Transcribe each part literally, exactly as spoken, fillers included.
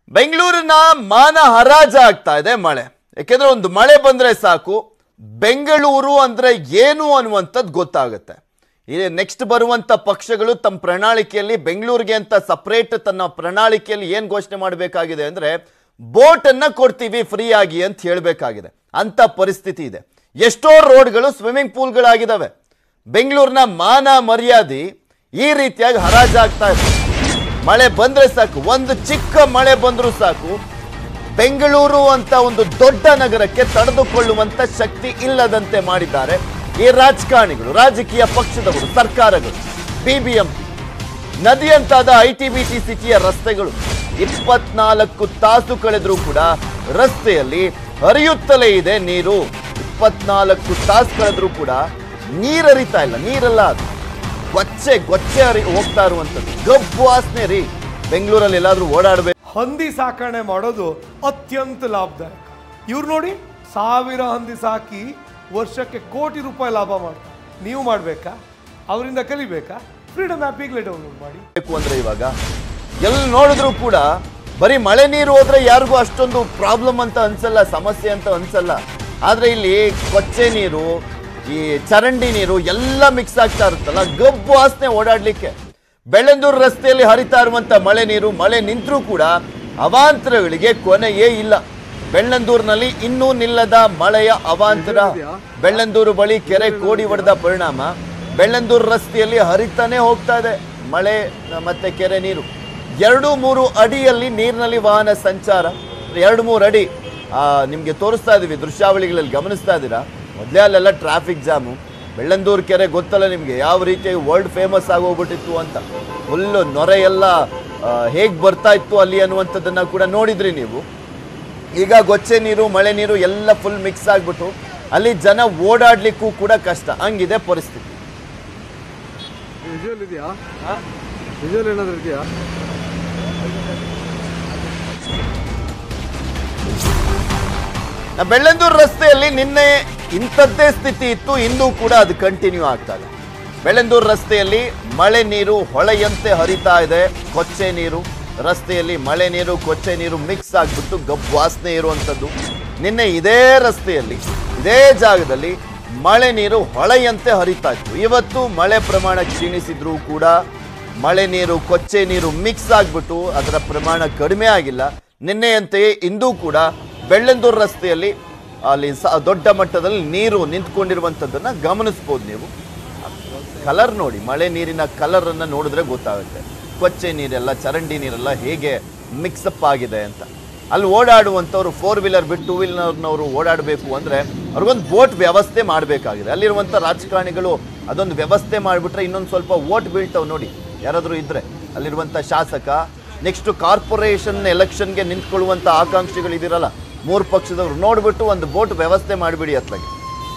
ಬೆಂಗಳೂರಿನ ಮಾನ ಹರಾಜ ಆಗ್ತಾ ಇದೆ ಮಳೆ. ಯಾಕೆಂದ್ರೆ ಒಂದು ಮಳೆ ಬಂದ್ರೆ ಸಾಕು ಬೆಂಗಳೂರು ಅಂದ್ರೆ ಏನು ಅನ್ನುವಂಥದ್ದು ಗೊತ್ತಾಗುತ್ತೆ. ಇಲ್ಲಿ ನೆಕ್ಸ್ಟ್ ಬರುವಂತ ಪಕ್ಷಗಳು ತಮ್ಮ ಪ್ರಣಾಳಿಕೆಯಲ್ಲಿ ಬೆಂಗಳೂರಿಗೆ ಅಂತ ಸಪರೇಟ್ ತನ್ನ ಪ್ರಣಾಳಿಕೆಯಲ್ಲಿ ಏನು ಘೋಷಣೆ ಮಾಡಬೇಕಾಗಿದೆ ಅಂದ್ರೆ ಬೋಟ್ ಅನ್ನ ಕೊಡ್ತೀವಿ ಫ್ರೀ ಆಗಿ ಅಂತ ಹೇಳಬೇಕಾಗಿದೆ. ಅಂತ ಪರಿಸ್ಥಿತಿ ಇದೆ. ಎಷ್ಟೋ ರೋಡ್ಗಳು ಸ್ವಿಮ್ಮಿಂಗ್ ಪೂಲ್ಗಳಾಗಿದ್ದಾವೆ. ಬೆಂಗಳೂರಿನ ಮಾನ ಮರ್ಯಾದೆ ಈ ರೀತಿಯಾಗಿ ಹರಾಜಾಗ್ತಾ ಇದೆ. ಮಳೆ ಬಂದ್ರೆ ಸಾಕು, ಒಂದು ಚಿಕ್ಕ ಮಳೆ ಬಂದರೂ ಸಾಕು ಬೆಂಗಳೂರು ಅಂತ ಒಂದು ದೊಡ್ಡ ನಗರಕ್ಕೆ ತಡೆದುಕೊಳ್ಳುವಂತ ಶಕ್ತಿ ಇಲ್ಲದಂತೆ ಮಾಡಿದ್ದಾರೆ ಈ ರಾಜಕಾರಣಿಗಳು, ರಾಜಕೀಯ ಪಕ್ಷದವರು, ಸರ್ಕಾರಗಳು. ಬಿಬಿಎಂಪಿ ನದಿಯಂತಾದ ಐ ಟಿ ಬಿ ಟಿ ಸಿಟಿಯ ರಸ್ತೆಗಳು ಇಪ್ಪತ್ನಾಲ್ಕು ತಾಸು ಕಳೆದರೂ ಕೂಡ ರಸ್ತೆಯಲ್ಲಿ ಹರಿಯುತ್ತಲೇ ಇದೆ ನೀರು. ಇಪ್ಪತ್ನಾಲ್ಕು ತಾಸು ಕಳೆದ್ರೂ ಕೂಡ ನೀರು ಹರಿತಾ ಇಲ್ಲ. ನೀರಲ್ಲ, ಅದು ಗೊಚ್ಚೆ ಗೊಚ್ಚೆ ಹರಿ ಹೋಗ್ತಾ ಇರುವಂಥದ್ದು. ಗಬ್ಬು ವಾಸನೆ ರೀ. ಬೆಂಗಳೂರಲ್ಲಿ ಎಲ್ಲಾದ್ರೂ ಓಡಾಡಬೇಕು. ಹಂದಿ ಸಾಕಣೆ ಮಾಡೋದು ಅತ್ಯಂತ ಲಾಭದಾಯಕ. ಇವ್ರು ನೋಡಿ, ಸಾವಿರ ಹಂದಿ ಸಾಕಿ ವರ್ಷಕ್ಕೆ ಕೋಟಿ ರೂಪಾಯಿ ಲಾಭ ಮಾಡ್ತಾರೆ. ನೀವು ಮಾಡಬೇಕಾ? ಅವರಿಂದ ಕಲಿಬೇಕಾ? ಫ್ರೀಡಮ್ ಆ್ಯಪ್ ಈಗಲೇ ಡೌನ್ಲೋಡ್ ಮಾಡಿ. ಅಂದ್ರೆ ಇವಾಗ ಎಲ್ಲಿ ನೋಡಿದ್ರು ಕೂಡ ಬರೀ ಮಳೆ ನೀರು ಹೋದ್ರೆ ಯಾರಿಗೂ ಅಷ್ಟೊಂದು ಪ್ರಾಬ್ಲಮ್ ಅಂತ ಅನ್ಸಲ್ಲ, ಸಮಸ್ಯೆ ಅಂತ ಅನ್ಸಲ್ಲ. ಆದ್ರೆ ಇಲ್ಲಿ ಕೊಚ್ಚೆ ನೀರು, ಈ ಚರಂಡಿ ನೀರು ಎಲ್ಲ ಮಿಕ್ಸ್ ಆಗ್ತಾ ಇರುತ್ತಲ್ಲ, ಗಬ್ಬು ವಾಸನೆ ಓಡಾಡ್ಲಿಕ್ಕೆ. ಬೆಳ್ಳಂದೂರು ರಸ್ತೆಯಲ್ಲಿ ಹರಿತಾ ಇರುವಂತ ಮಳೆ ನೀರು ಮಳೆ ನಿಂತರೂ ಕೂಡ ಅವಾಂತರಗಳಿಗೆ ಕೊನೆಯೇ ಇಲ್ಲ. ಬೆಳ್ಳಂದೂರಿನಲ್ಲಿ ಇನ್ನೂ ನಿಲ್ಲದ ಮಳೆಯ ಅವಾಂತರ. ಬೆಳ್ಳಂದೂರು ಬಳಿ ಕೆರೆ ಕೋಡಿ ಹೊಡೆದ ಪರಿಣಾಮ ಬೆಳ್ಳಂದೂರು ರಸ್ತೆಯಲ್ಲಿ ಹರಿತಾನೆ ಹೋಗ್ತಾ ಇದೆ ಮಳೆ ಮತ್ತೆ ಕೆರೆ ನೀರು. ಎರಡು ಮೂರು ಅಡಿಯಲ್ಲಿ ನೀರಿನಲ್ಲಿ ವಾಹನ ಸಂಚಾರ. ಎರಡು ಮೂರು ಅಡಿ ನಿಮ್ಗೆ ತೋರಿಸ್ತಾ ಇದೀವಿ, ದೃಶ್ಯಾವಳಿಗಳಲ್ಲಿ ಗಮನಿಸ್ತಾ ಇದ್ದೀರಾ. ಮೊದಲೇ ಅಲ್ಲೆಲ್ಲ ಟ್ರಾಫಿಕ್ ಜಾಮು. ಬೆಳ್ಳಂದೂರು ಕೆರೆ ಗೊತ್ತಲ್ಲ ನಿಮಗೆ, ಯಾವ ರೀತಿಯಾಗಿ ವರ್ಲ್ಡ್ ಫೇಮಸ್ ಆಗೋಗ್ಬಿಟ್ಟಿತ್ತು ಅಂತ. ಫುಲ್ಲು ನೊರೆ ಎಲ್ಲ ಹೇಗೆ ಬರ್ತಾ ಇತ್ತು ಅಲ್ಲಿ ಅನ್ನುವಂಥದ್ದನ್ನ ಕೂಡ ನೋಡಿದ್ರಿ ನೀವು. ಈಗ ಗೊಚ್ಚೆ ನೀರು, ಮಳೆ ನೀರು ಎಲ್ಲ ಫುಲ್ ಮಿಕ್ಸ್ ಆಗ್ಬಿಟ್ಟು ಅಲ್ಲಿ ಜನ ಓಡಾಡ್ಲಿಕ್ಕೂ ಕೂಡ ಕಷ್ಟ. ಹಂಗಿದೆ ಪರಿಸ್ಥಿತಿ. ಬೆಳ್ಳಂದೂರು ರಸ್ತೆಯಲ್ಲಿ ನಿನ್ನೆ ಇಂಥದ್ದೇ ಸ್ಥಿತಿ ಇತ್ತು, ಇಂದು ಕೂಡ ಅದು ಕಂಟಿನ್ಯೂ ಆಗ್ತಾ ಇದೆ. ಬೆಳ್ಳಂದೂರು ರಸ್ತೆಯಲ್ಲಿ ಮಳೆ ನೀರು ಹೊಳೆಯಂತೆ ಹರಿತಾ ಇದೆ. ಕೊಚ್ಚೆ ನೀರು ರಸ್ತೆಯಲ್ಲಿ ಮಳೆ ನೀರು ಕೊಚ್ಚೆ ನೀರು ಮಿಕ್ಸ್ ಆಗ್ಬಿಟ್ಟು ಗಬ್ಬು ವಾಸನೆ ಇರುವಂಥದ್ದು. ನಿನ್ನೆ ಇದೇ ರಸ್ತೆಯಲ್ಲಿ ಇದೇ ಜಾಗದಲ್ಲಿ ಮಳೆ ನೀರು ಹೊಳೆಯಂತೆ ಹರಿತಾ ಇತ್ತು. ಇವತ್ತು ಮಳೆ ಪ್ರಮಾಣ ಕ್ಷೀಣಿಸಿದ್ರೂ ಕೂಡ ಮಳೆ ನೀರು ಕೊಚ್ಚೆ ನೀರು ಮಿಕ್ಸ್ ಆಗ್ಬಿಟ್ಟು ಅದರ ಪ್ರಮಾಣ ಕಡಿಮೆ ಆಗಿಲ್ಲ. ನಿನ್ನೆಯಂತೆಯೇ ಇಂದೂ ಕೂಡ ಬೆಳ್ಳಂದೂರು ರಸ್ತೆಯಲ್ಲಿ ಅಲ್ಲಿ ದೊಡ್ಡ ಮಟ್ಟದಲ್ಲಿ ನೀರು ನಿಂತ್ಕೊಂಡಿರುವಂಥದ್ದನ್ನು ಗಮನಿಸ್ಬೋದು ನೀವು. ಕಲರ್ ನೋಡಿ, ಮಳೆ ನೀರಿನ ಕಲರ್ ಅನ್ನ ನೋಡಿದ್ರೆ ಗೊತ್ತಾಗುತ್ತೆ. ಕೊಚ್ಚೆ ನೀರೆಲ್ಲ ಚರಂಡಿ ನೀರೆಲ್ಲ ಹೇಗೆ ಮಿಕ್ಸಪ್ ಆಗಿದೆ ಅಂತ. ಅಲ್ಲಿ ಓಡಾಡುವಂಥವ್ರು ಫೋರ್ ವೀಲರ್ ಬಿಟ್ಟು ಟೂ ವೀಲರ್ನವರು ಓಡಾಡಬೇಕು ಅಂದರೆ ಅವ್ರಿಗೊಂದು ಬೋಟ್ ವ್ಯವಸ್ಥೆ ಮಾಡಬೇಕಾಗಿದೆ. ಅಲ್ಲಿರುವಂಥ ರಾಜಕಾರಣಿಗಳು ಅದೊಂದು ವ್ಯವಸ್ಥೆ ಮಾಡಿಬಿಟ್ರೆ ಇನ್ನೊಂದು ಸ್ವಲ್ಪ ಓಟ್ ಬೀಳ್ತಾವೆ ನೋಡಿ, ಯಾರಾದರೂ ಇದ್ದರೆ ಅಲ್ಲಿರುವಂಥ ಶಾಸಕ. ನೆಕ್ಸ್ಟ್ ಕಾರ್ಪೊರೇಷನ್ ಎಲೆಕ್ಷನ್ಗೆ ನಿಂತ್ಕೊಳ್ಳುವಂಥ ಆಕಾಂಕ್ಷಿಗಳು ಇದಿರಲ್ಲ, ಮೂರು ಪಕ್ಷದವರು ನೋಡ್ಬಿಟ್ಟು ಒಂದು ಬೋಟ್ ವ್ಯವಸ್ಥೆ ಮಾಡಿಬಿಡಿ ಅತ್ಲಾಗೆ.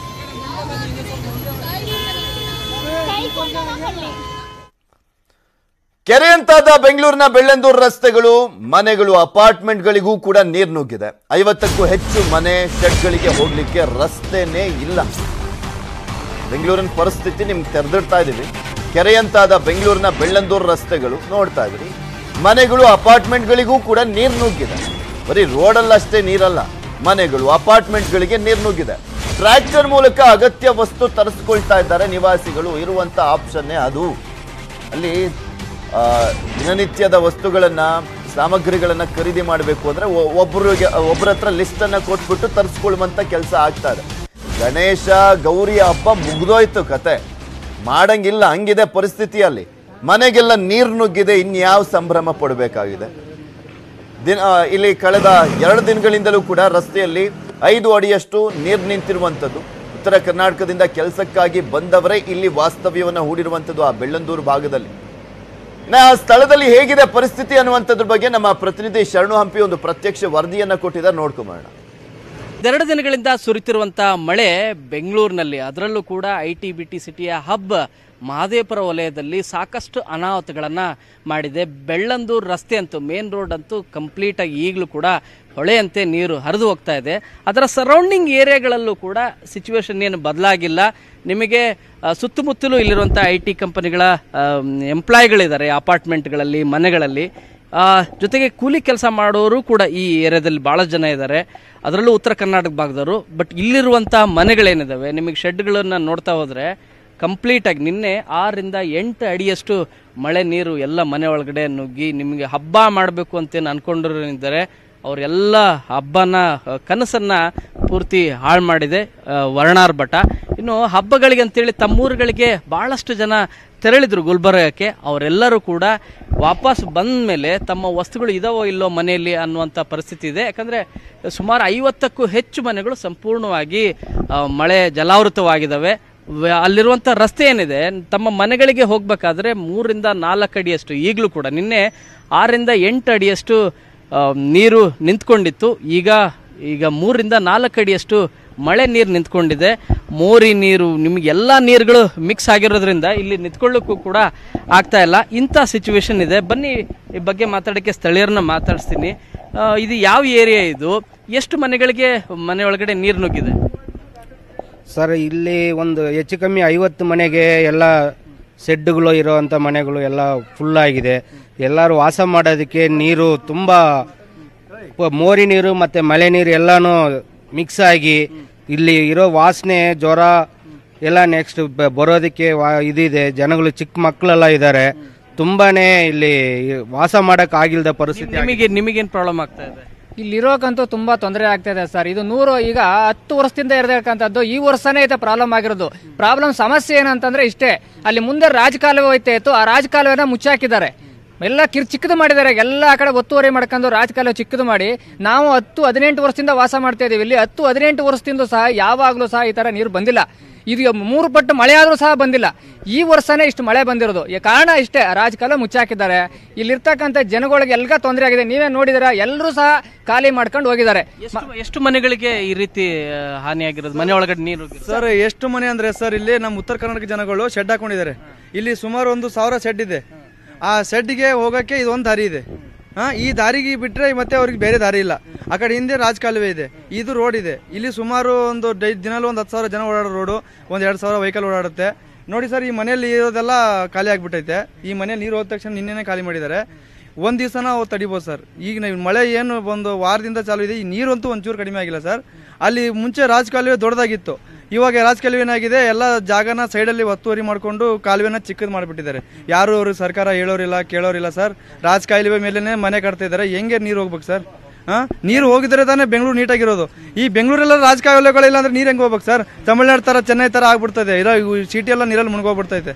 ಕೆರೆ ಅಂತಾದ ಬೆಂಗಳೂರಿನ ಬೆಳ್ಳಂದೂರು ರಸ್ತೆಗಳು, ಮನೆಗಳು, ಅಪಾರ್ಟ್ಮೆಂಟ್ಗಳಿಗೂ ಕೂಡ ನೀರು ನುಗ್ಗಿದೆ. ಐವತ್ತಕ್ಕೂ ಹೆಚ್ಚು ಮನೆ ಶೆಡ್ಗಳಿಗೆ ಹೋಗ್ಲಿಕ್ಕೆ ರಸ್ತೆನೇ ಇಲ್ಲ. ಬೆಂಗಳೂರಿನ ಪರಿಸ್ಥಿತಿ ನಿಮ್ಗೆ ತೆರೆದಿಡ್ತಾ ಇದೀವಿ. ಕೆರೆ ಅಂತಾದ ಬೆಂಗಳೂರಿನ ಬೆಳ್ಳಂದೂರು ರಸ್ತೆಗಳು ನೋಡ್ತಾ ಇದ್ರಿ, ಮನೆಗಳು, ಅಪಾರ್ಟ್ಮೆಂಟ್ಗಳಿಗೂ ಕೂಡ ನೀರು ನುಗ್ಗಿದೆ. ಬರೀ ರೋಡಲ್ಲಷ್ಟೇ ನೀರಲ್ಲ, ಮನೆಗಳು, ಅಪಾರ್ಟ್ಮೆಂಟ್ಗಳಿಗೆ ನೀರು ನುಗ್ಗಿದೆ. ಟ್ರ್ಯಾಕ್ಟರ್ ಮೂಲಕ ಅಗತ್ಯ ವಸ್ತು ತರಿಸ್ಕೊಳ್ತಾ ಇದ್ದಾರೆ ನಿವಾಸಿಗಳು. ಇರುವಂತ ಆಪ್ಷನ್ನೇ ಅದು. ಅಲ್ಲಿ ದಿನನಿತ್ಯದ ವಸ್ತುಗಳನ್ನ, ಸಾಮಗ್ರಿಗಳನ್ನ ಖರೀದಿ ಮಾಡಬೇಕು ಅಂದ್ರೆ ಒಬ್ಬರಿಗೆ ಒಬ್ಬರ ಹತ್ರ ಲಿಸ್ಟ್ ಅನ್ನ ಕೊಟ್ಬಿಟ್ಟು ತರಿಸ್ಕೊಳ್ಳುವಂತ ಕೆಲಸ ಆಗ್ತಾ ಇದೆ. ಗಣೇಶ ಗೌರಿ ಹಬ್ಬ ಮುಗ್ದೋಯ್ತು, ಕತೆ ಮಾಡಂಗಿಲ್ಲ, ಹಂಗಿದೆ ಪರಿಸ್ಥಿತಿಯಲ್ಲಿ. ಮನೆಗೆಲ್ಲ ನೀರು ನುಗ್ಗಿದೆ, ಇನ್ಯಾವ ಸಂಭ್ರಮ ಪಡಬೇಕಾಗಿದೆ. ದಿನ ಇಲ್ಲಿ ಕಳೆದ ಎರಡು ದಿನಗಳಿಂದಲೂ ಕೂಡ ರಸ್ತೆಯಲ್ಲಿ ಐದು ಅಡಿಯಷ್ಟು ನೀರು ನಿಂತಿರುವಂಥದ್ದು. ಉತ್ತರ ಕರ್ನಾಟಕದಿಂದ ಕೆಲಸಕ್ಕಾಗಿ ಬಂದವರೇ ಇಲ್ಲಿ ವಾಸ್ತವ್ಯವನ್ನು ಹೂಡಿರುವಂಥದ್ದು ಆ ಬೆಳ್ಳಂದೂರು ಭಾಗದಲ್ಲಿ. ಆ ಸ್ಥಳದಲ್ಲಿ ಹೇಗಿದೆ ಪರಿಸ್ಥಿತಿ ಅನ್ನುವಂಥದ್ರ ಬಗ್ಗೆ ನಮ್ಮ ಪ್ರತಿನಿಧಿ ಶರಣು ಹಂಪಿ ಒಂದು ಪ್ರತ್ಯಕ್ಷ ವರದಿಯನ್ನ ಕೊಟ್ಟಿದ್ದಾರೆ, ನೋಡ್ಕೊಂಬೋಣ. ಎರಡು ದಿನಗಳಿಂದ ಸುರಿತಿರುವಂತಹ ಮಳೆ ಬೆಂಗಳೂರಿನಲ್ಲಿ, ಅದರಲ್ಲೂ ಕೂಡ ಐ ಟಿ ಬಿ ಟಿ ಸಿಟಿಯ ಹಬ್ ಮಹದೇವಪುರ ವಲಯದಲ್ಲಿ ಸಾಕಷ್ಟು ಅನಾಹುತಗಳನ್ನು ಮಾಡಿದೆ. ಬೆಳ್ಳಂದೂರು ರಸ್ತೆ ಅಂತೂ, ಮೇನ್ ರೋಡ್ ಅಂತೂ ಕಂಪ್ಲೀಟಾಗಿ ಈಗಲೂ ಕೂಡ ಹೊಳೆಯಂತೆ ನೀರು ಹರಿದು ಹೋಗ್ತಾ ಇದೆ. ಅದರ ಸರೌಂಡಿಂಗ್ ಏರಿಯಾಗಳಲ್ಲೂ ಕೂಡ ಸಿಚುವೇಶನ್ ಏನು ಬದಲಾಗಿಲ್ಲ. ನಿಮಗೆ ಸುತ್ತಮುತ್ತಲೂ ಇಲ್ಲಿರುವಂಥ ಐ ಟಿ ಕಂಪನಿಗಳ ಎಂಪ್ಲಾಯ್ಗಳಿದ್ದಾರೆ, ಅಪಾರ್ಟ್ಮೆಂಟ್ಗಳಲ್ಲಿ, ಮನೆಗಳಲ್ಲಿ. ಜೊತೆಗೆ ಕೂಲಿ ಕೆಲಸ ಮಾಡೋರು ಕೂಡ ಈ ಏರಿಯಾದಲ್ಲಿ ಭಾಳ ಜನ ಇದ್ದಾರೆ, ಅದರಲ್ಲೂ ಉತ್ತರ ಕರ್ನಾಟಕ ಭಾಗದವರು. ಬಟ್ ಇಲ್ಲಿರುವಂಥ ಮನೆಗಳೇನಿದ್ದಾವೆ ನಿಮಗೆ ಶೆಡ್ಗಳನ್ನು ನೋಡ್ತಾ ಹೋದರೆ ಕಂಪ್ಲೀಟಾಗಿ ನಿನ್ನೆ ಆರರಿಂದ ಎಂಟು ಅಡಿಯಷ್ಟು ಮಳೆ ನೀರು ಎಲ್ಲ ಮನೆ ಒಳಗಡೆ ನುಗ್ಗಿ ನಿಮಗೆ ಹಬ್ಬ ಮಾಡಬೇಕು ಅಂತೇನು ಅಂದ್ಕೊಂಡಿದ್ದಾರೆ ಅವರೆಲ್ಲ ಹಬ್ಬನ ಕನಸನ್ನು ಪೂರ್ತಿ ಹಾಳು ಮಾಡಿದೆ ವರ್ಣಾರ್ಭಟ. ಇನ್ನು ಹಬ್ಬಗಳಿಗೆ ಅಂತೇಳಿ ತಮ್ಮೂರುಗಳಿಗೆ ಭಾಳಷ್ಟು ಜನ ತೆರಳಿದ್ರು ಗುಲ್ಬರ್ಗಕ್ಕೆ. ಅವರೆಲ್ಲರೂ ಕೂಡ ವಾಪಸ್ ಬಂದ ಮೇಲೆ ತಮ್ಮ ವಸ್ತುಗಳು ಇದಾವೋ ಇಲ್ಲೋ ಮನೆಯಲ್ಲಿ ಅನ್ನುವಂಥ ಪರಿಸ್ಥಿತಿ ಇದೆ. ಯಾಕಂದರೆ ಸುಮಾರು ಐವತ್ತಕ್ಕೂ ಹೆಚ್ಚು ಮನೆಗಳು ಸಂಪೂರ್ಣವಾಗಿ ಮಳೆ ಜಲಾವೃತವಾಗಿದ್ದಾವೆ. ಅಲ್ಲಿರುವಂಥ ರಸ್ತೆ ಏನಿದೆ ತಮ್ಮ ಮನೆಗಳಿಗೆ ಹೋಗಬೇಕಾದ್ರೆ ಮೂರಿಂದ ನಾಲ್ಕು ಅಡಿಯಷ್ಟು ಈಗಲೂ ಕೂಡ ನಿನ್ನೆ ಆರರಿಂದ ಎಂಟು ಅಡಿಯಷ್ಟು ನೀರು ನಿಂತ್ಕೊಂಡಿತ್ತು. ಈಗ ಈಗ ಮೂರಿಂದ ನಾಲ್ಕು ಅಡಿಯಷ್ಟು ಮಳೆ ನೀರು ನಿಂತ್ಕೊಂಡಿದೆ. ಮೋರಿ ನೀರು ನಿಮಗೆಲ್ಲ ನೀರುಗಳು ಮಿಕ್ಸ್ ಆಗಿರೋದ್ರಿಂದ ಇಲ್ಲಿ ನಿಂತ್ಕೊಳ್ಳೋಕ್ಕೂ ಕೂಡ ಆಗ್ತಾ ಇಲ್ಲ. ಇಂಥ ಸಿಚುವೇಶನ್ ಇದೆ. ಬನ್ನಿ ಈ ಬಗ್ಗೆ ಮಾತಾಡೋಕ್ಕೆ ಸ್ಥಳೀಯರನ್ನ ಮಾತಾಡಿಸ್ತೀನಿ. ಇದು ಯಾವ ಏರಿಯಾ, ಇದು ಎಷ್ಟು ಮನೆಗಳಿಗೆ ಮನೆ ಒಳಗಡೆ ನೀರು ನುಗ್ಗಿದೆ? ಸರ್ ಇಲ್ಲಿ ಒಂದು ಹೆಚ್ಚು ಕಮ್ಮಿ ಐವತ್ತು ಮನೆಗೆ ಎಲ್ಲ ಸೆಡ್ಗಳು ಇರೋವಂಥ ಮನೆಗಳು ಎಲ್ಲ ಫುಲ್ ಆಗಿದೆ. ಎಲ್ಲರೂ ವಾಸ ಮಾಡೋದಕ್ಕೆ ನೀರು ತುಂಬ ಮೋರಿ ನೀರು ಮತ್ತು ಮಳೆ ನೀರು ಎಲ್ಲನೂ ಮಿಕ್ಸ್ ಆಗಿ ಇಲ್ಲಿ ಇರೋ ವಾಸನೆ ಜ್ವರ ಎಲ್ಲ ನೆಕ್ಸ್ಟ್ ಬರೋದಕ್ಕೆ ಇದಿದೆ. ಜನಗಳು ಚಿಕ್ಕ ಮಕ್ಕಳೆಲ್ಲ ಇದ್ದಾರೆ, ತುಂಬಾನೇ ಇಲ್ಲಿ ವಾಸ ಮಾಡಕ್ ಆಗಿಲ್ದ ಪರಿಸ್ಥಿತಿ. ನಿಮಗೆ ನಿಮಗೇನು ಪ್ರಾಬ್ಲಮ್ ಆಗ್ತಾ ಇದೆ? ಇಲ್ಲಿರೋಕಂತೂ ತುಂಬಾ ತೊಂದರೆ ಆಗ್ತಾ ಇದೆ ಸರ್. ಇದು ನೂರು ಈಗ ಹತ್ತು ವರ್ಷದಿಂದ ಇರತಕ್ಕಂಥದ್ದು ಈ ವರ್ಷನೇ ಐತೆ ಪ್ರಾಬ್ಲಮ್ ಆಗಿರೋದು. ಪ್ರಾಬ್ಲಮ್ ಸಮಸ್ಯೆ ಏನಂತಂದ್ರೆ ಇಷ್ಟೇ, ಅಲ್ಲಿ ಮುಂದೆ ರಾಜಕಾಲುವೆ ಹೋಯ್ತಾ ಇತ್ತು, ಆ ರಾಜಕಾಲುವೆನ ಮುಚ್ಚಾಕಿದ್ದಾರೆ, ಎಲ್ಲ ಕಿರ್ ಚಿಕ್ಕದು ಮಾಡಿದ್ದಾರೆ. ಎಲ್ಲ ಕಡೆ ಒತ್ತುವರಿ ಮಾಡ್ಕೊಂಡು ರಾಜಕಾಲುವೆ ಚಿಕ್ಕದು ಮಾಡಿ ನಾವು ಹತ್ತು ಹದಿನೆಂಟು ವರ್ಷದಿಂದ ವಾಸ ಮಾಡ್ತಾ ಇದೀವಿ. ಇಲ್ಲಿ ಹತ್ತು ಹದಿನೆಂಟು ವರ್ಷದಿಂದ ಸಹ ಯಾವಾಗಲೂ ಸಹ ಈ ತರ ನೀರು ಬಂದಿಲ್ಲ. ಇದು ಮೂರು ಪಟ್ಟು ಮಳೆ ಆದ್ರೂ ಸಹ ಬಂದಿಲ್ಲ. ಈ ವರ್ಷನೇ ಇಷ್ಟು ಮಳೆ ಬಂದಿರೋದು. ಕಾರಣ ಇಷ್ಟೇ, ರಾಜಕಾಲುವೆ ಮುಚ್ಚಾಕಿದ್ದಾರೆ. ಇಲ್ಲಿರ್ತಕ್ಕಂಥ ಜನಗಳಿಗೆ ಎಲ್ಲ ತೊಂದರೆ ಆಗಿದೆ. ನೀವೇ ನೋಡಿದಿರ, ಎಲ್ಲರೂ ಸಹ ಖಾಲಿ ಮಾಡ್ಕೊಂಡು ಹೋಗಿದ್ದಾರೆ. ಎಷ್ಟು ಮನೆಗಳಿಗೆ ಈ ರೀತಿ ಹಾನಿಯಾಗಿರೋದು? ಮನೆ ಒಳಗಡೆ ನೀರು ಸರ್ ಎಷ್ಟು ಮನೆ ಅಂದ್ರೆ ಸರ್ ಇಲ್ಲಿ ನಮ್ಮ ಉತ್ತರ ಕರ್ನಾಟಕ ಜನಗಳು ಶೆಡ್ ಹಾಕೊಂಡಿದ್ದಾರೆ. ಇಲ್ಲಿ ಸುಮಾರು ಒಂದು ಸಾವಿರ ಶೆಡ್ ಇದೆ. ಆ ಶೆಡ್ಗೆ ಹೋಗಕ್ಕೆ ಇದೊಂದು ದಾರಿ ಇದೆ. ಹಾ, ಈ ದಾರಿಗೆ ಬಿಟ್ರೆ ಮತ್ತೆ ಅವ್ರಿಗೆ ಬೇರೆ ದಾರಿ ಇಲ್ಲ. ಆ ಕಡೆ ಹಿಂದೆ ರಾಜಕಾಲುವೆ ಇದೆ, ಇದು ರೋಡ್ ಇದೆ. ಇಲ್ಲಿ ಸುಮಾರು ಒಂದು ದಿನಲ್ಲೂ ಒಂದು ಹತ್ತು ಸಾವಿರ ಜನ ಓಡಾಡೋ ರೋಡು, ಒಂದ್ ಎರಡು ಸಾವಿರ ವೆಹಿಕಲ್ ಓಡಾಡುತ್ತೆ. ನೋಡಿ ಸರ್, ಈ ಮನೆಯಲ್ಲಿ ಇರೋದೆಲ್ಲ ಖಾಲಿ ಆಗ್ಬಿಟ್ಟೈತೆ. ಈ ಮನೆಯಲ್ಲಿ ನೀರು ಹೋದ ತಕ್ಷಣ ನಿನ್ನೆನೆ ಖಾಲಿ ಮಾಡಿದ್ದಾರೆ. ಒಂದ್ ದಿವಸ ನಾವು ತಡಿಬೋದು ಸರ್. ಈಗ ನಾವು ಮಳೆ ಏನು ಒಂದು ವಾರದಿಂದ ಚಾಲು ಇದೆ, ಈ ನೀರಂತೂ ಒಂಚೂರು ಕಡಿಮೆ ಆಗಿಲ್ಲ ಸರ್. ಅಲ್ಲಿ ಮುಂಚೆ ರಾಜಕಾಲುವೆ ದೊಡ್ಡದಾಗಿತ್ತು, ಇವಾಗ ರಾಜಕಾಲುವೆ ಏನಾಗಿದೆ, ಎಲ್ಲ ಜಾಗನ ಸೈಡಲ್ಲಿ ಒತ್ತುವರಿ ಮಾಡಿಕೊಂಡು ಕಾಲುವೆನ ಚಿಕ್ಕದು ಮಾಡಿಬಿಟ್ಟಿದ್ದಾರೆ. ಯಾರು ಅವರು ಸರ್ಕಾರ ಹೇಳೋರಿಲ್ಲ ಕೇಳೋರಿಲ್ಲ ಸರ್. ರಾಜಕಾಲುವೆ ಮೇಲೆನೆ ಮನೆ ಕಟ್ತಾ ಇದ್ದಾರೆ. ಹೆಂಗೆ ನೀರು ಹೋಗ್ಬೇಕು ಸರ್? ಹಾ, ನೀರು ಹೋಗಿದ್ರೆ ತಾನೇ ಬೆಂಗಳೂರು ನೀಟಾಗಿರೋದು. ಈ ಬೆಂಗಳೂರೆಲ್ಲ ರಾಜಕಾಲುವೆಗಳಿಲ್ಲ ಅಂದ್ರೆ ನೀರು ಹೆಂಗೆ ಹೋಗ್ಬೇಕು ಸರ್? ತಮಿಳ್ನಾಡು ತರ ಚೆನ್ನೈ ತರ ಆಗ್ಬಿಡ್ತದೆ. ಇಲ್ಲ, ಸಿಟಿ ಎಲ್ಲ ನೀರಲ್ಲಿ ಮುನ್ಗೋಗ್ಬಿಡ್ತೈತೆ.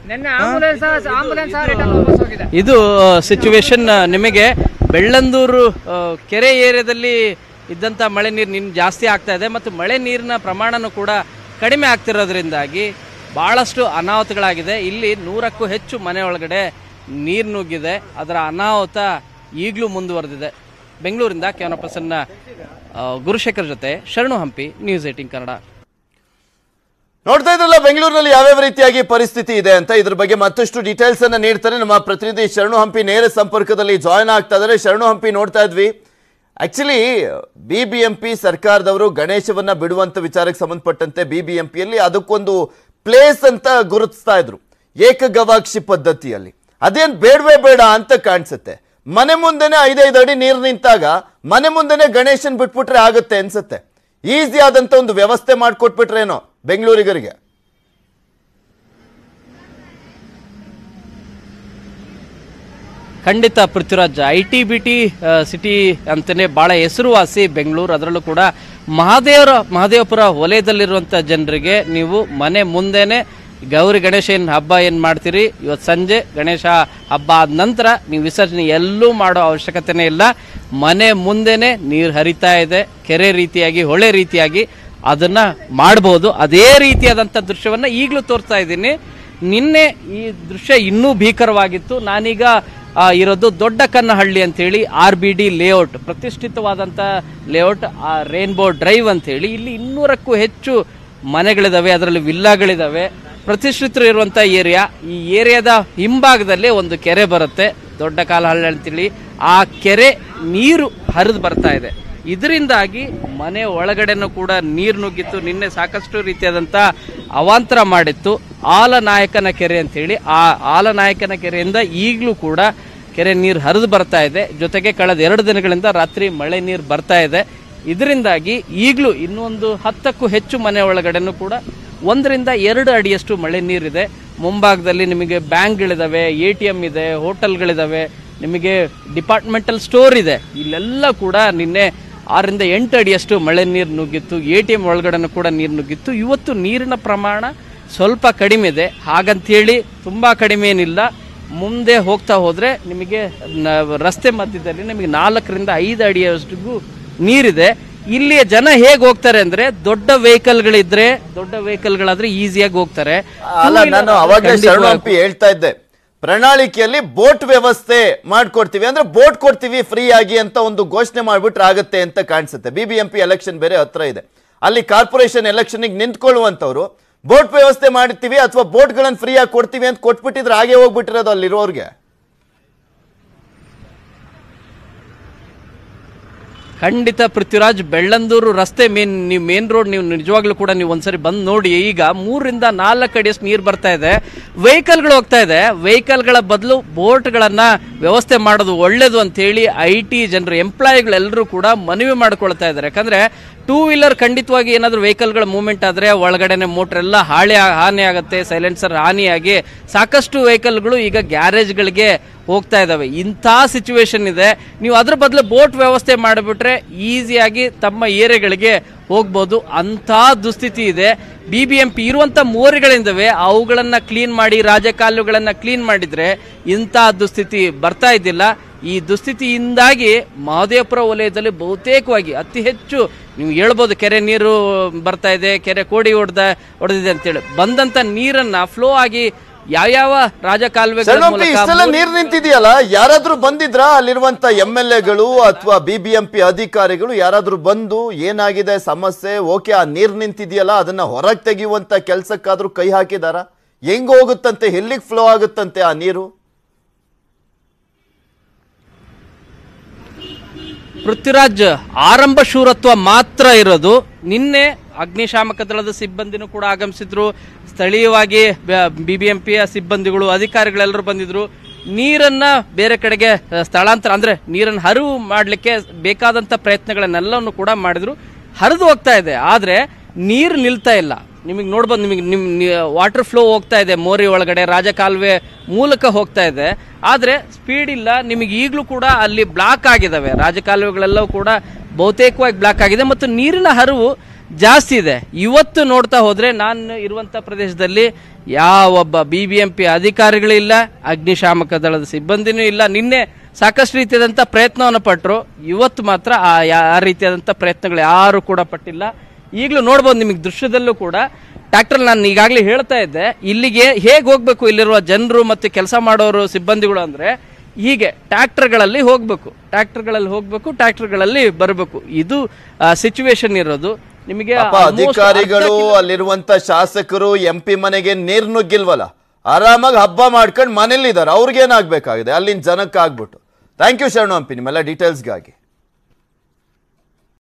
ಇದು ಸಿಚುವೇಶನ್. ನಿಮಗೆ ಬೆಳ್ಳಂದೂರು ಕೆರೆ ಏರಿಯಾದಲ್ಲಿ ಇದ್ದಂಥ ಮಳೆ ನೀರು ನಿನ್ನ ಜಾಸ್ತಿ ಆಗ್ತಾ ಇದೆ ಮತ್ತು ಮಳೆ ನೀರಿನ ಪ್ರಮಾಣನೂ ಕೂಡ ಕಡಿಮೆ ಆಗ್ತಿರೋದ್ರಿಂದಾಗಿ ಭಾಳಷ್ಟು ಅನಾಹುತಗಳಾಗಿದೆ. ಇಲ್ಲಿ ನೂರಕ್ಕೂ ಹೆಚ್ಚು ಮನೆ ಒಳಗಡೆ ನೀರು ನುಗ್ಗಿದೆ. ಅದರ ಅನಾಹುತ ಈಗಲೂ ಮುಂದುವರೆದಿದೆ. ಬೆಂಗಳೂರಿಂದ ಕ್ಯಾಮರಾ ಪರ್ಸನ್ ಗುರುಶೇಖರ್ ಜೊತೆ ಶರಣು ಹಂಪಿ, ನ್ಯೂಸ್ ಏಟೀನ್ ಕನ್ನಡ. ನೋಡ್ತಾ ಇದ್ರಲ್ಲ ಬೆಂಗಳೂರಿನಲ್ಲಿ ಯಾವ್ಯಾವ ರೀತಿಯಾಗಿ ಪರಿಸ್ಥಿತಿ ಇದೆ ಅಂತ. ಇದ್ರ ಬಗ್ಗೆ ಮತ್ತಷ್ಟು ಡೀಟೇಲ್ಸ್ ಅನ್ನ ನೀಡ್ತಾರೆ ನಮ್ಮ ಪ್ರತಿನಿಧಿ ಶರಣು ಹಂಪಿ. ನೇರ ಸಂಪರ್ಕದಲ್ಲಿ ಜಾಯ್ನ್ ಆಗ್ತಾ ಇದ್ದಾರೆ. ಶರಣು ಹಂಪಿ, ನೋಡ್ತಾ ಇದ್ವಿ actually B B M P ಸರ್ಕಾರದವರು ಗಣೇಶವನ್ನ ಬಿಡುವಂತ ವಿಚಾರಕ್ಕೆ ಸಂಬಂಧಪಟ್ಟಂತೆ ಬಿ ಬಿ ಎಂ ಪಿಯಲ್ಲಿ ಅದಕ್ಕೊಂದು ಪ್ಲೇಸ್ ಅಂತ ಗುರುತಿಸ್ತಾ ಇದ್ರು, ಏಕಗವಾಕ್ಷಿ ಪದ್ಧತಿಯಲ್ಲಿ. ಅದೇನ್ ಬೇಡವೇ ಬೇಡ ಅಂತ ಕಾಣಿಸುತ್ತೆ. ಮನೆ ಮುಂದೆನೆ ಐದೈದು ಅಡಿ ನೀರು ನಿಂತಾಗ ಮನೆ ಮುಂದೆನೆ ಗಣೇಶನ್ ಬಿಟ್ಬಿಟ್ರೆ ಆಗುತ್ತೆ ಅನ್ಸುತ್ತೆ. ಈಸಿ ಆದಂತ ಒಂದು ವ್ಯವಸ್ಥೆ ಮಾಡಿಕೊಟ್ಬಿಟ್ರೇನೋ ಬೆಂಗಳೂರಿಗರಿಗೆ. ಖಂಡಿತ Prithviraj, I T B T city ಅಂತಲೇ ಭಾಳ ಹೆಸರುವಾಸಿ ಬೆಂಗಳೂರು. ಅದರಲ್ಲೂ ಕೂಡ ಮಹಾದೇವರ ಮಹದೇವಪುರ ವಲಯದಲ್ಲಿರುವಂಥ ಜನರಿಗೆ ನೀವು ಮನೆ ಮುಂದೆನೆ ಗೌರಿ ಗಣೇಶ ಏನು ಹಬ್ಬ ಏನು ಮಾಡ್ತೀರಿ, ಇವತ್ತು ಸಂಜೆ ಗಣೇಶ ಹಬ್ಬ ಆದ ನಂತರ ನೀವು ವಿಸರ್ಜನೆ ಎಲ್ಲೂ ಮಾಡೋ ಅವಶ್ಯಕತೆನೇ ಇಲ್ಲ. ಮನೆ ಮುಂದೆನೆ ನೀರು ಹರಿತಾ ಇದೆ, ಕೆರೆ ರೀತಿಯಾಗಿ ಹೊಳೆ ರೀತಿಯಾಗಿ ಅದನ್ನ ಮಾಡಬಹುದು. ಅದೇ ರೀತಿಯಾದಂಥ ದೃಶ್ಯವನ್ನ ಈಗಲೂ ತೋರಿಸ್ತಾ ಇದ್ದೀನಿ. ನಿನ್ನೆ ಈ ದೃಶ್ಯ ಇನ್ನೂ ಭೀಕರವಾಗಿತ್ತು. ನಾನೀಗ ಇರೋದು ದೊಡ್ಡ ಕನ್ನಹಳ್ಳಿ ಅಂತೇಳಿ ಆರ್ ಬಿ ಡಿ ಲೇಔಟ್, ಪ್ರತಿಷ್ಠಿತವಾದಂಥ ಲೇಔಟ್, ಆ ರೇನ್ಬೋ ಡ್ರೈವ್ ಅಂತೇಳಿ. ಇಲ್ಲಿ ಇನ್ನೂರಕ್ಕೂ ಹೆಚ್ಚು ಮನೆಗಳಿದಾವೆ, ಅದರಲ್ಲಿ ವಿಲ್ಲಾಗಳಿದಾವೆ, ಪ್ರತಿಷ್ಠಿತರು ಇರುವಂಥ ಏರಿಯಾ. ಈ ಏರಿಯಾದ ಹಿಂಭಾಗದಲ್ಲೇ ಒಂದು ಕೆರೆ ಬರುತ್ತೆ, ದೊಡ್ಡ ಕಾಲಹಳ್ಳಿ ಅಂತೇಳಿ. ಆ ಕೆರೆ ನೀರು ಹರಿದು ಬರ್ತಾ ಇದೆ. ಇದರಿಂದಾಗಿ ಮನೆ ಒಳಗಡೆನೂ ಕೂಡ ನೀರು ನುಗ್ಗಿತ್ತು. ನಿನ್ನೆ ಸಾಕಷ್ಟು ರೀತಿಯಾದಂಥ ಅವಾಂತರ ಮಾಡಿತ್ತು. ಆಲನಾಯಕನ ಕೆರೆ ಅಂತೇಳಿ, ಆ ಆಲನಾಯಕನ ಕೆರೆಯಿಂದ ಈಗಲೂ ಕೂಡ ಕೆರೆ ನೀರು ಹರಿದು ಬರ್ತಾ ಇದೆ. ಜೊತೆಗೆ ಕಳೆದ ಎರಡು ದಿನಗಳಿಂದ ರಾತ್ರಿ ಮಳೆ ನೀರು ಬರ್ತಾ ಇದೆ. ಇದರಿಂದಾಗಿ ಈಗಲೂ ಇನ್ನೊಂದು ಹತ್ತಕ್ಕೂ ಹೆಚ್ಚು ಮನೆ ಒಳಗಡೆನೂ ಕೂಡ ಒಂದರಿಂದ ಎರಡು ಅಡಿಯಷ್ಟು ಮಳೆ ನೀರಿದೆ. ಮುಂಭಾಗದಲ್ಲಿ ನಿಮಗೆ ಬ್ಯಾಂಕ್ಗಳಿದಾವೆ, ಎ ಟಿ ಎಮ್ ಇದೆ, ಹೋಟೆಲ್ಗಳಿದಾವೆ, ನಿಮಗೆ ಡಿಪಾರ್ಟ್ಮೆಂಟಲ್ ಸ್ಟೋರ್ ಇದೆ. ಇಲ್ಲೆಲ್ಲ ಕೂಡ ನಿನ್ನೆ ಆರರಿಂದ ಎಂಟು ಅಡಿಯಷ್ಟು ಮಳೆ ನೀರು ನುಗ್ಗಿತ್ತು. ಎ ಟಿ ಎಮ್ ಒಳಗಡೆನೂ ಕೂಡ ನೀರು ನುಗ್ಗಿತ್ತು. ಇವತ್ತು ನೀರಿನ ಪ್ರಮಾಣ ಸ್ವಲ್ಪ ಕಡಿಮೆ ಇದೆ. ಹಾಗಂತೇಳಿ ತುಂಬ ಕಡಿಮೆ ಏನಿಲ್ಲ. ಮುಂದೆ ಹೋಗ್ತಾ ಹೋದರೆ ನಿಮಗೆ ರಸ್ತೆ ಮಧ್ಯದಲ್ಲಿ ನಿಮಗೆ ನಾಲ್ಕರಿಂದ ಐದು ಅಡಿಯಷ್ಟು ನೀರಿದೆ. ಇಲ್ಲಿಯ ಜನ ಹೇಗೆ ಹೋಗ್ತಾರೆ ಅಂದ್ರೆ ದೊಡ್ಡ ವೆಹಿಕಲ್ಗಳಿದ್ರೆ ದೊಡ್ಡ ವೆಹಿಕಲ್ಗಳಾದ್ರೆ ಈಸಿಯಾಗಿ ಹೋಗ್ತಾರೆ. ಅಲ್ಲ, ನಾನು ಅವಾಗಲೇ ಶರಣು ಹಂಪಿ ಹೇಳ್ತಾ ಇದ್ದೆ, ಪ್ರಣಾಳಿಕೆಯಲ್ಲಿ ಬೋಟ್ ವ್ಯವಸ್ಥೆ ಮಾಡ್ಕೊಡ್ತೀವಿ ಅಂದ್ರೆ ಬೋಟ್ ಕೊಡ್ತೀವಿ ಫ್ರೀ ಆಗಿ ಅಂತ ಒಂದು ಘೋಷಣೆ ಮಾಡ್ಬಿಟ್ರೆ ಆಗತ್ತೆ ಅಂತ ಕಾಣಿಸುತ್ತೆ. ಬಿಬಿಎಂಪಿ ಎಲೆಕ್ಷನ್ ಬೇರೆ ಹತ್ರ ಇದೆ. ಅಲ್ಲಿ ಕಾರ್ಪೊರೇಷನ್ ಎಲೆಕ್ಷನ್ ನಿಂತ್ಕೊಳ್ಳುವಂತವ್ರು ಬೋಟ್ ವ್ಯವಸ್ಥೆ ಮಾಡ್ತೀವಿ ಅಥವಾ ಬೋಟ್ ಗಳನ್ನ ಫ್ರೀ ಆಗಿ ಕೊಡ್ತೀವಿ ಅಂತ ಕೊಟ್ಬಿಟ್ಟಿದ್ರೆ ಹಾಗೆ ಹೋಗ್ಬಿಟ್ಟಿರೋದು ಅಲ್ಲಿರೋರ್ಗೆ. ಖಂಡಿತ ಪೃಥ್ವಿರಾಜ್, ಬೆಳ್ಳಂದೂರು ರಸ್ತೆ ಮೇನ್ ನೀವು ಮೇನ್ ರೋಡ್ ನೀವು ನಿಜವಾಗ್ಲೂ ಕೂಡ ನೀವು ಒಂದ್ಸರಿ ಬಂದು ನೋಡಿ. ಈಗ ಮೂರರಿಂದ ನಾಲ್ಕು ಅಡಿಯಷ್ಟು ನೀರು ಬರ್ತಾ ಇದೆ, ವೆಹಿಕಲ್ಗಳು ಹೋಗ್ತಾ ಇದೆ. ವೆಹಿಕಲ್ಗಳ ಬದಲು ಬೋಟ್ಗಳನ್ನ ವ್ಯವಸ್ಥೆ ಮಾಡೋದು ಒಳ್ಳೇದು ಅಂತ ಹೇಳಿ ಐ ಟಿ ಜನರು ಎಂಪ್ಲಾಯಿಗಳೆಲ್ಲರೂ ಕೂಡ ಮನವಿ ಮಾಡ್ಕೊಳ್ತಾ ಇದ್ದಾರೆ. ಯಾಕಂದ್ರೆ ಟೂ ವೀಲರ್ ಖಂಡಿತವಾಗಿ ಏನಾದರೂ ವೆಹಿಕಲ್ಗಳ ಮೂವ್ಮೆಂಟ್ ಆದರೆ ಒಳಗಡೆನೆ ಮೋಟರ್ ಎಲ್ಲ ಹಾಳಿ ಹಾನಿ ಆಗುತ್ತೆ, ಸೈಲೆನ್ಸರ್ ಹಾನಿಯಾಗಿ ಸಾಕಷ್ಟು ವೆಹಿಕಲ್ಗಳು ಈಗ ಗ್ಯಾರೇಜ್ಗಳಿಗೆ ಹೋಗ್ತಾ ಇದ್ದಾವೆ. ಇಂಥ ಸಿಚುವೇಶನ್ ಇದೆ. ನೀವು ಅದ್ರ ಬದಲು ಬೋಟ್ ವ್ಯವಸ್ಥೆ ಮಾಡಿಬಿಟ್ರೆ ಈಸಿಯಾಗಿ ತಮ್ಮ ಏರಿಯಾಗಳಿಗೆ ಹೋಗ್ಬೋದು. ಅಂಥ ದುಸ್ಥಿತಿ ಇದೆ. ಬಿ ಬಿ ಎಂ ಪಿ ಇರುವಂಥ ಮೋರಿಗಳಿಂದವೆ ಅವುಗಳನ್ನು ಕ್ಲೀನ್ ಮಾಡಿ ರಾಜಕಾಲುಗಳನ್ನು ಕ್ಲೀನ್ ಮಾಡಿದರೆ ಇಂಥ ದುಸ್ಥಿತಿ ಬರ್ತಾ ಇದ್ದಿಲ್ಲ. ಈ ದುಸ್ಥಿತಿಯಿಂದಾಗಿ ಮಹದೇವಪುರ ವಲಯದಲ್ಲಿ ಬಹುತೇಕವಾಗಿ ಅತಿ ಹೆಚ್ಚು ನೀವು ಹೇಳ್ಬೋದು ಕೆರೆ ನೀರು ಬರ್ತಾ ಇದೆ, ಕೆರೆ ಕೋಡಿ ಹೊಡೆದ ಹೊಡೆದಿದೆ ಅಂತೇಳಿ ಬಂದಂತ ನೀರನ್ನ ಫ್ಲೋ ಆಗಿ ಯಾವ್ಯಾವ ರಾಜಕಾಲುವೆಗಳ ಮೂಲಕ ನೀರು ನಿಂತಿದೆಯಲ್ಲ, ಯಾರಾದ್ರೂ ಬಂದಿದ್ರ ಅಲ್ಲಿರುವಂತ ಎಂ ಎಲ್ ಎಗಳು ಅಥವಾ ಬಿಬಿಎಂಪಿ ಅಧಿಕಾರಿಗಳು ಯಾರಾದ್ರೂ ಬಂದು ಏನಾಗಿದೆ ಸಮಸ್ಯೆ, ಓಕೆ ಆ ನೀರು ನಿಂತಿದೆಯಲ್ಲ ಅದನ್ನ ಹೊರಗೆ ತೆಗೆಯುವಂತ ಕೆಲ್ಸಕ್ಕಾದ್ರೂ ಕೈ ಹಾಕಿದಾರ? ಹೆಂಗ್ ಹೋಗುತ್ತಂತೆ, ಎಲ್ಲಿಗೆ ಫ್ಲೋ ಆಗುತ್ತಂತೆ ಆ ನೀರು? ಪೃಥ್ವಿರಾಜ್, ಆರಂಭ ಶೂರತ್ವ ಮಾತ್ರ ಇರೋದು. ನಿನ್ನೆ ಅಗ್ನಿಶಾಮಕ ದಳದ ಸಿಬ್ಬಂದಿನೂ ಕೂಡ ಆಗಮಿಸಿದ್ರು. ಸ್ಥಳೀಯವಾಗಿ ಬಿಬಿಎಂಪಿಯ ಸಿಬ್ಬಂದಿಗಳು ಅಧಿಕಾರಿಗಳೆಲ್ಲರೂ ಬಂದಿದ್ರು. ನೀರನ್ನ ಬೇರೆ ಕಡೆಗೆ ಸ್ಥಳಾಂತರ ಅಂದ್ರೆ ನೀರನ್ನು ಹರಿವು ಮಾಡಲಿಕ್ಕೆ ಬೇಕಾದಂತ ಪ್ರಯತ್ನಗಳನ್ನೆಲ್ಲವನ್ನು ಕೂಡ ಮಾಡಿದ್ರು. ಹರಿದು ಹೋಗ್ತಾ ಇದೆ, ಆದ್ರೆ ನೀರು ನಿಲ್ತಾ ಇಲ್ಲ. ನಿಮಗೆ ನೋಡ್ಬೋದು, ನಿಮಗೆ ನಿಮ್ ವಾಟರ್ ಫ್ಲೋ ಹೋಗ್ತಾ ಇದೆ ಮೋರಿ ಒಳಗಡೆ, ರಾಜಕಾಲುವೆ ಮೂಲಕ ಹೋಗ್ತಾ ಇದೆ, ಆದರೆ ಸ್ಪೀಡ್ ಇಲ್ಲ. ನಿಮಗೆ ಈಗಲೂ ಕೂಡ ಅಲ್ಲಿ ಬ್ಲಾಕ್ ಆಗಿದ್ದಾವೆ, ರಾಜಕಾಲುವೆಗಳೆಲ್ಲವೂ ಕೂಡ ಬಹುತೇಕವಾಗಿ ಬ್ಲಾಕ್ ಆಗಿದೆ ಮತ್ತು ನೀರಿನ ಹರಿವು ಜಾಸ್ತಿ ಇದೆ. ಇವತ್ತು ನೋಡ್ತಾ ಹೋದ್ರೆ ನಾನು ಇರುವಂಥ ಪ್ರದೇಶದಲ್ಲಿ ಯಾವೊಬ್ಬ ಬಿ ಬಿ ಎಂ ಪಿ ಅಧಿಕಾರಿಗಳು ಇಲ್ಲ, ಅಗ್ನಿಶಾಮಕ ದಳದ ಸಿಬ್ಬಂದಿನೂ ಇಲ್ಲ. ನಿನ್ನೆ ಸಾಕಷ್ಟು ರೀತಿಯಾದಂಥ ಪ್ರಯತ್ನವನ್ನು ಪಟ್ಟರು, ಇವತ್ತು ಮಾತ್ರ ಆ ಆ ರೀತಿಯಾದಂಥ ಪ್ರಯತ್ನಗಳು ಯಾರು ಕೂಡ ಪಟ್ಟಿಲ್ಲ. ಈಗಲೂ ನೋಡ್ಬೋದು ನಿಮಗೆ ದೃಶ್ಯದಲ್ಲೂ ಕೂಡ ಟ್ರ್ಯಾಕ್ಟರ್, ನಾನು ಈಗಾಗಲೇ ಹೇಳ್ತಾ ಇದ್ದೆ ಇಲ್ಲಿಗೆ ಹೇಗೆ ಹೋಗ್ಬೇಕು ಇಲ್ಲಿರುವ ಜನರು ಮತ್ತು ಕೆಲಸ ಮಾಡೋರು ಸಿಬ್ಬಂದಿಗಳು ಅಂದ್ರೆ ಹೀಗೆ ಟ್ರ್ಯಾಕ್ಟರ್ಗಳಲ್ಲಿ ಹೋಗ್ಬೇಕು, ಟ್ರ್ಯಾಕ್ಟರ್ಗಳಲ್ಲಿ ಹೋಗ್ಬೇಕು, ಟ್ರ್ಯಾಕ್ಟರ್ಗಳಲ್ಲಿ ಬರಬೇಕು. ಇದು ಸಿಚುವೇಶನ್ ಇರೋದು. ನಿಮಗೆ ಅಧಿಕಾರಿಗಳು ಅಲ್ಲಿರುವಂತ ಶಾಸಕರು ಎಂ ಪಿ ಮನೆಗೆ ನೀರ್ ನುಗ್ಗಿಲ್ವಲ್ಲ, ಆರಾಮಾಗಿ ಹಬ್ಬ ಮಾಡ್ಕೊಂಡು ಮನೇಲಿ ಇದಾರೆ. ಅವ್ರಿಗೇನಾಗ್ಬೇಕಾಗಿದೆ ಅಲ್ಲಿನ ಜನಕ್ಕೆ ಆಗ್ಬಿಟ್ಟು. ಥ್ಯಾಂಕ್ ಯು ಶರಣು ಹಂಪಿ ನಿಮ್ಮೆಲ್ಲ ಡೀಟೇಲ್ಸ್ಗಾಗಿ.